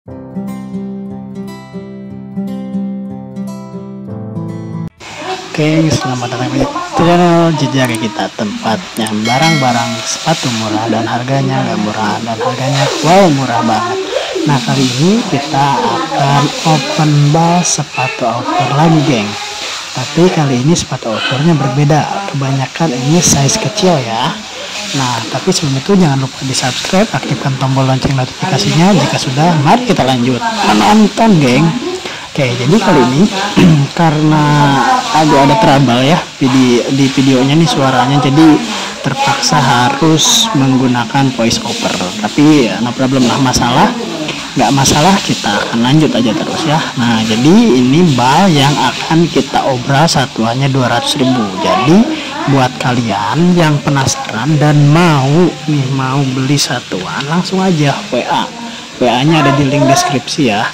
Oke, selamat datang di channel Jejak Kita, tempatnya barang-barang sepatu murah dan harganya nggak murah dan harganya wow murah banget. Nah, kali ini kita akan open box sepatu outdoor lagi, geng. Tapi kali ini sepatu outdoornya berbeda. Kebanyakan ini size kecil ya. Nah, tapi sebelum itu jangan lupa di subscribe, aktifkan tombol lonceng notifikasinya. Jika sudah, mari kita lanjut menonton, geng. Oke, jadi kali ini karena agak ada trouble ya di videonya nih suaranya, jadi terpaksa harus menggunakan voice over. Tapi no problem lah, nggak masalah, kita akan lanjut aja terus ya. Nah, jadi ini bal yang akan kita obral satuannya 200.000. Jadi buat kalian yang penasaran dan mau beli satuan, langsung aja WA nya ada di link deskripsi ya.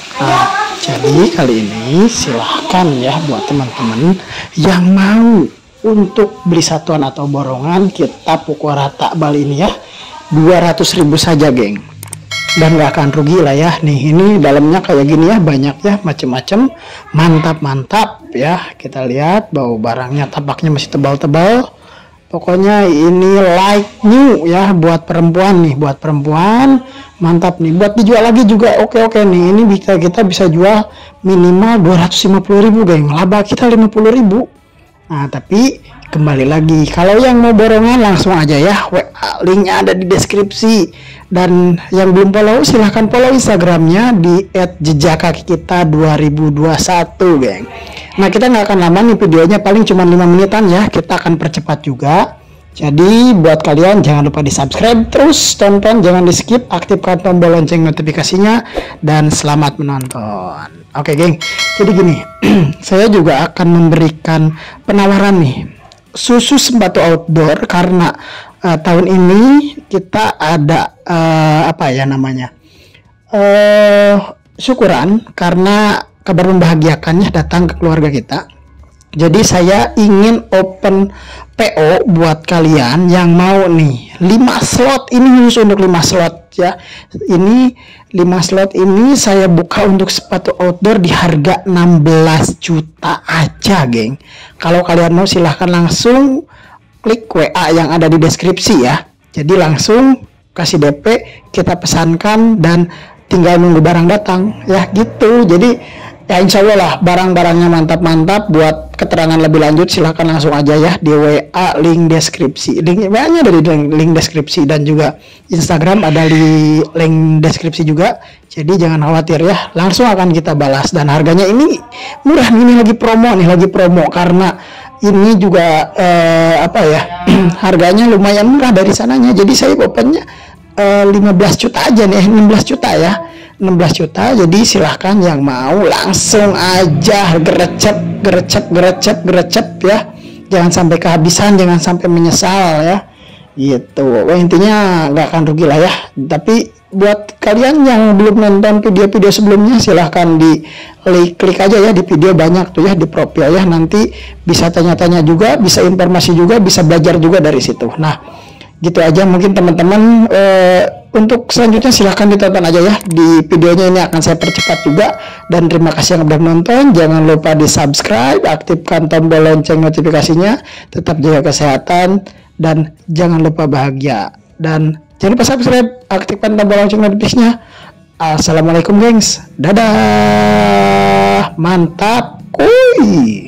Jadi kali ini silahkan ya buat teman-teman yang mau untuk beli satuan atau borongan, kita pukul rata bal ini ya 200.000 saja, geng. Dan gak akan rugi lah ya. Nih, ini dalamnya kayak gini ya, banyak ya, macem-macem, mantap ya. Kita lihat bahwa barangnya tampaknya masih tebal-tebal. Pokoknya ini like new ya buat perempuan nih, mantap nih. Buat dijual lagi juga oke nih. Ini kita bisa jual minimal 250.000, geng. Laba kita 50.000. Nah, tapi kembali lagi, kalau yang mau borongan langsung aja ya, WA linknya ada di deskripsi. Dan yang belum follow silahkan follow Instagramnya di @jejakkakikita2021, geng. Nah, kita nggak akan lama nih videonya, paling cuma 5 menitan ya. Kita akan percepat juga. Jadi buat kalian jangan lupa di subscribe, terus tonton, jangan di skip, aktifkan tombol lonceng notifikasinya, dan selamat menonton. Oke, geng, jadi gini, saya juga akan memberikan penawaran nih, susu sepatu outdoor, karena tahun ini kita ada syukuran karena kabar membahagiakannya datang ke keluarga kita. Jadi saya ingin open PO buat kalian yang mau nih 5 slot, ini khusus untuk 5 slot ya. Ini 5 slot ini saya buka untuk sepatu outdoor di harga 16 juta aja, geng. Kalau kalian mau silahkan langsung klik WA yang ada di deskripsi ya. Jadi langsung kasih DP, kita pesankan dan tinggal nunggu barang datang ya gitu. Jadi ya insya Allah lah barang-barangnya mantap-mantap. Buat keterangan lebih lanjut silahkan langsung aja ya di WA link deskripsi. Link WA-nya ada di link deskripsi, dan juga Instagram ada di link deskripsi juga. Jadi jangan khawatir ya, langsung akan kita balas. Dan harganya ini murah nih, ini lagi promo karena ini juga harganya lumayan murah dari sananya. Jadi saya opennya 15 juta aja nih, 16 juta ya. 16 juta, jadi silahkan yang mau langsung aja gercep ya. Jangan sampai kehabisan, jangan sampai menyesal ya. Gitu. Wah, intinya nggak akan rugi lah ya. Tapi buat kalian yang belum nonton video-video sebelumnya, silahkan klik aja ya di video, banyak tuh ya di profil ya. Nanti bisa tanya-tanya juga, bisa informasi juga, bisa belajar juga dari situ. Nah, gitu aja mungkin teman-teman. Untuk selanjutnya silahkan ditonton aja ya, di videonya ini akan saya percepat juga. Dan terima kasih yang udah menonton, jangan lupa di subscribe, aktifkan tombol lonceng notifikasinya, tetap jaga kesehatan dan jangan lupa bahagia. Dan jangan lupa subscribe, aktifkan tombol lonceng notifikasinya. Assalamualaikum, gengs, dadah, mantap, kuy.